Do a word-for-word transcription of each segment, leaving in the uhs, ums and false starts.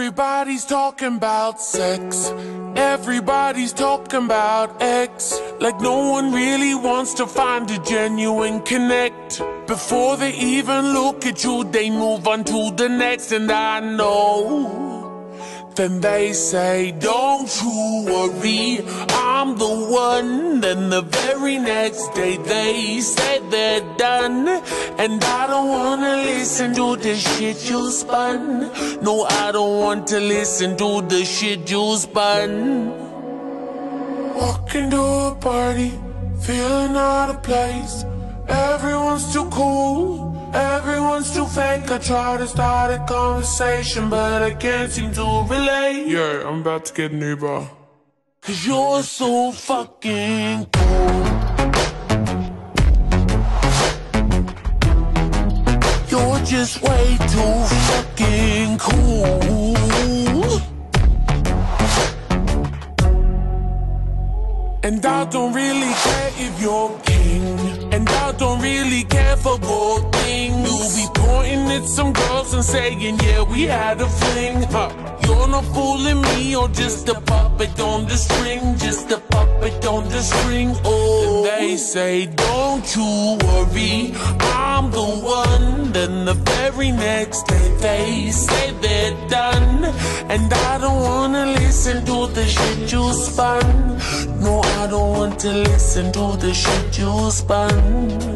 Everybody's talking about sex. Everybody's talking about X. Like no one really wants to find a genuine connect. Before they even look at you, they move on to the next. And I know. Then they say, don't you worry, I'm the one. Then the very next day they say they're done. And I don't wanna listen to the shit you spun. No, I don't want to listen to the shit you spun. Walking to a party, feeling out of place. Everyone's too cool, everyone's too fake. I try to start a conversation, but I can't seem to relate. Yeah, I'm about to get an Uber. Cause you're so fucking cool. You're just way too fucking cool. And I don't really care if you're king. And I don't really care for both things. You'll be pointing at some girls and saying, yeah, we had a fling. Huh. You're not fooling me, you're just a puppet on the string. Just a puppet on the string. Oh, and they say, don't you worry, I'm the one. Then the very next day they say they're done. And I don't wanna listen to the shit you spun. No, I don't want to listen to the shit you spun.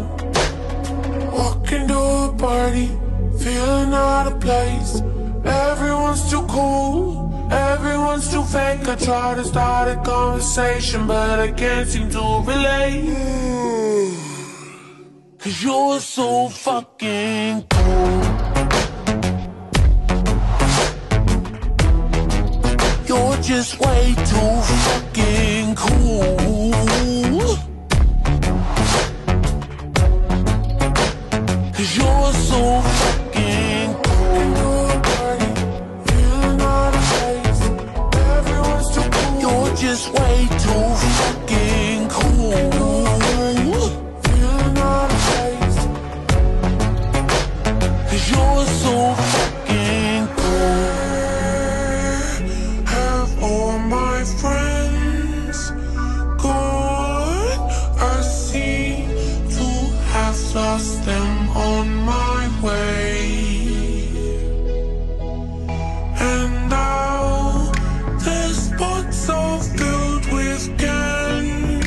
Walking to a party, feeling out of place. Everyone's too cool, everyone's too fake. I try to start a conversation, but I can't seem to relate. Cause you're so fucking cool. You're just way too fucking cool. Cause you're so fucking cool. Feeling out of place. Everyone's too cool. You're just way too fucking cool. Feeling out of place. Cause you're so fucking cool. Have all my friends gone? I seem to have lost them on my way. And now the spots are filled with candles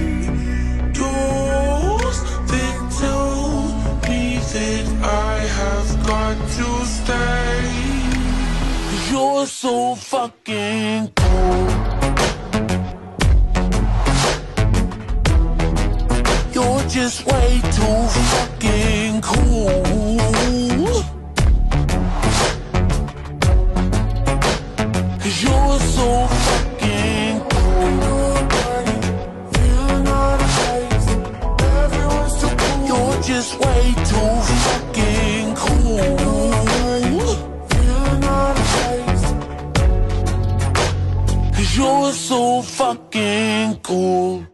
that tell me that I have got to stay. You're so fucking cool. You're just way too fucking cool. Cause you're so fucking cool. Feeling out of place. Everyone's too cool. You're just way too fucking cool. Feeling out of place. Cause you're so fucking cool.